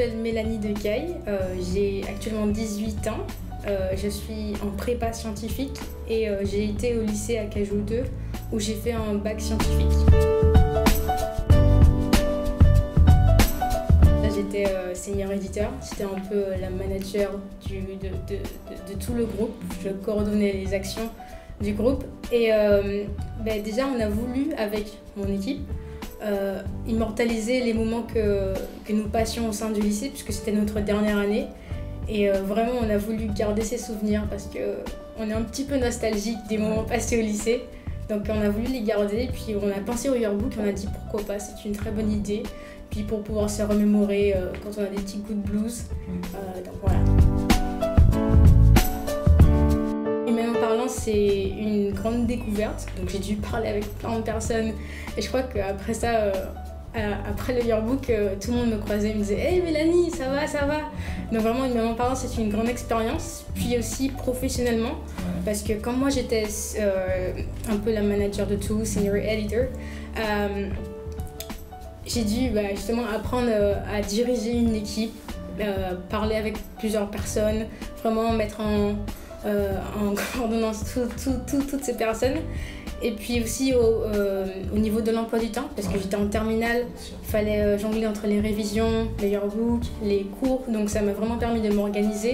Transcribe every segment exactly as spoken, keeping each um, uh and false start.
m'appelle Mélanie Decaille, euh, j'ai actuellement dix-huit ans, euh, je suis en prépa scientifique et euh, j'ai été au lycée à Cajou deux où j'ai fait un bac scientifique. Là j'étais euh, senior éditeur, j'étais un peu la manager du, de, de, de, de tout le groupe, je coordonnais les actions du groupe et euh, ben déjà on a voulu avec mon équipe Euh, immortaliser les moments que, que nous passions au sein du lycée puisque c'était notre dernière année et euh, vraiment on a voulu garder ces souvenirs parce qu'on est un petit peu nostalgique des moments passés au lycée, donc on a voulu les garder et puis on a pensé au yearbook et on a dit pourquoi pas, c'est une très bonne idée puis pour pouvoir se remémorer euh, quand on a des petits coups de blues, euh, donc voilà. Humainement parlant, c'est une grande découverte, donc j'ai dû parler avec plein de personnes et je crois qu'après ça, euh, après le yearbook, euh, tout le monde me croisait et me disait « Hey Mélanie, ça va, ça va ?» Donc vraiment, humainement parlant, c'est une grande expérience, puis aussi professionnellement, parce que comme moi j'étais euh, un peu la manager de tout, senior editor, euh, j'ai dû bah, justement apprendre euh, à diriger une équipe, euh, parler avec plusieurs personnes, vraiment mettre en... Euh, en coordonnant tout, tout, tout, toutes ces personnes et puis aussi au, euh, au niveau de l'emploi du temps parce que j'étais en terminale, il fallait euh, jongler entre les révisions, les yearbooks, les cours, donc ça m'a vraiment permis de m'organiser.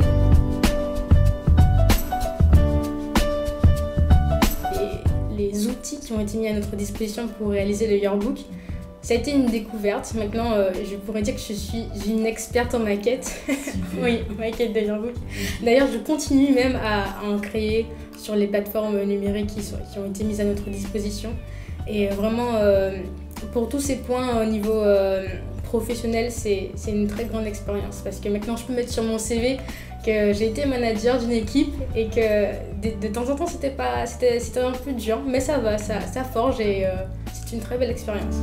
Et les outils qui ont été mis à notre disposition pour réaliser le yearbook, ça a été une découverte. Maintenant, euh, je pourrais dire que je suis une experte en maquette. Oui, maquette de yearbook. D'ailleurs, je continue même à en créer sur les plateformes numériques qui, sont, qui ont été mises à notre disposition. Et vraiment, euh, pour tous ces points au niveau euh, professionnel, c'est une très grande expérience. Parce que maintenant, je peux mettre sur mon C V que j'ai été manager d'une équipe et que de, de temps en temps, c'était pas, c'était, c'était un peu dur. Mais ça va, ça, ça forge et euh, c'est une très belle expérience.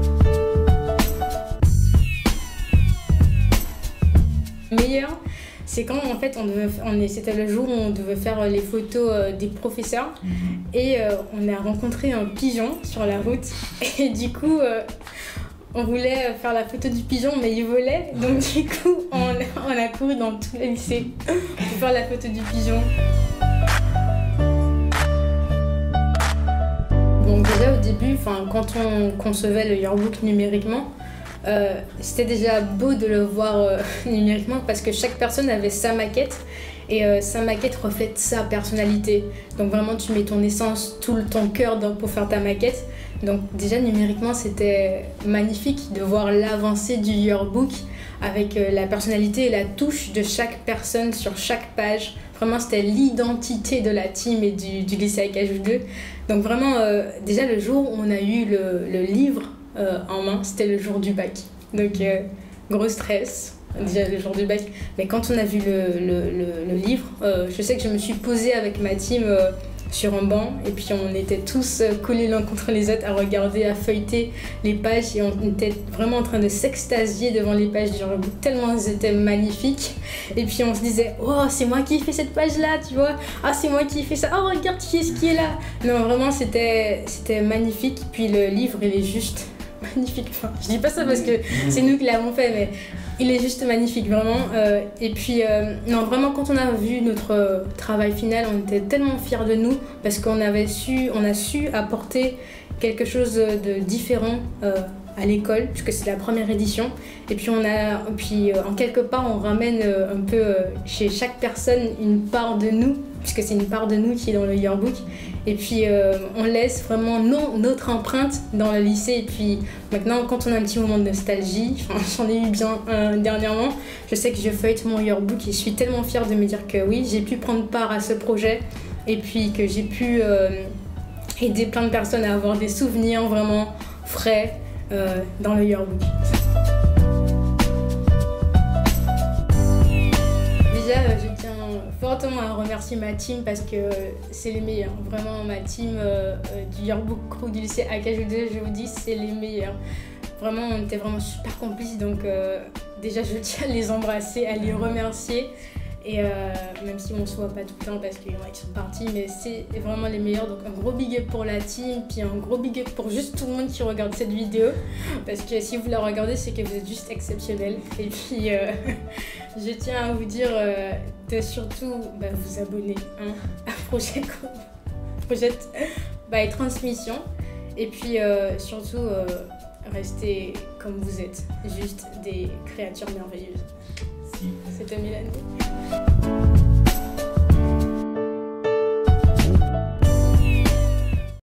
Meilleur, c'est quand en fait on devait, on est, c'était le jour où on devait faire les photos euh, des professeurs et euh, on a rencontré un pigeon sur la route et du coup euh, on voulait faire la photo du pigeon mais il volait, donc du coup on, on a couru dans tout le lycée pour faire la photo du pigeon. Donc déjà au début, quand on concevait le yearbook numériquement, Euh, c'était déjà beau de le voir euh, numériquement parce que chaque personne avait sa maquette et euh, sa maquette reflète sa personnalité. Donc vraiment tu mets ton essence, tout le, ton cœur pour faire ta maquette. Donc déjà numériquement c'était magnifique de voir l'avancée du yearbook avec euh, la personnalité et la touche de chaque personne sur chaque page. Vraiment c'était l'identité de la team et du, du lycée à Cajou deux. Donc vraiment euh, déjà le jour où on a eu le, le livre Euh, en main, c'était le jour du bac. Donc euh, gros stress, déjà le jour du bac. Mais quand on a vu le, le, le, le livre, euh, je sais que je me suis posée avec ma team euh, sur un banc et puis on était tous euh, collés l'un contre les autres à regarder, à feuilleter les pages et on était vraiment en train de s'extasier devant les pages du yearbook tellement elles étaient magnifiques. Et puis on se disait oh c'est moi qui ai fait cette page là, tu vois, ah c'est moi qui ai fait ça, oh regarde qui est-ce qui est là. Non vraiment c'était c'était magnifique. Puis le livre il est juste magnifique, enfin, je dis pas ça parce que c'est nous qui l'avons fait, mais il est juste magnifique, vraiment. Euh, et puis, euh, non, vraiment, quand on a vu notre euh, travail final, on était tellement fiers de nous parce qu'on avait su, on a su apporter quelque chose de différent euh, à l'école, puisque c'est la première édition. Et puis, on a, puis euh, en quelque part, on ramène euh, un peu euh, chez chaque personne une part de nous, puisque c'est une part de nous qui est dans le yearbook. Et puis euh, on laisse vraiment non, notre empreinte dans le lycée. Et puis maintenant, quand on a un petit moment de nostalgie, j'en ai eu bien un dernièrement, je sais que je feuillete mon yearbook et je suis tellement fière de me dire que oui, j'ai pu prendre part à ce projet et puis que j'ai pu euh, aider plein de personnes à avoir des souvenirs vraiment frais euh, dans le yearbook. Déjà, je tiens fortement à remercier ma team parce que c'est les meilleurs. Vraiment, ma team euh, du yearbook crew du lycée à Cajou deux, je vous dis, c'est les meilleurs. Vraiment, on était vraiment super complices, donc euh, déjà, je tiens à les embrasser, à les remercier. Et euh, même si on se voit pas tout le temps parce qu'il y en a qui sont partis, mais c'est vraiment les meilleurs. Donc un gros big up pour la team, puis un gros big up pour juste tout le monde qui regarde cette vidéo. Parce que si vous la regardez, c'est que vous êtes juste exceptionnels. Et puis euh, je tiens à vous dire euh, de surtout bah, vous abonner hein, à Project, Project by Transmission. Et puis euh, surtout euh, restez comme vous êtes, juste des créatures merveilleuses. C'était Mélanie.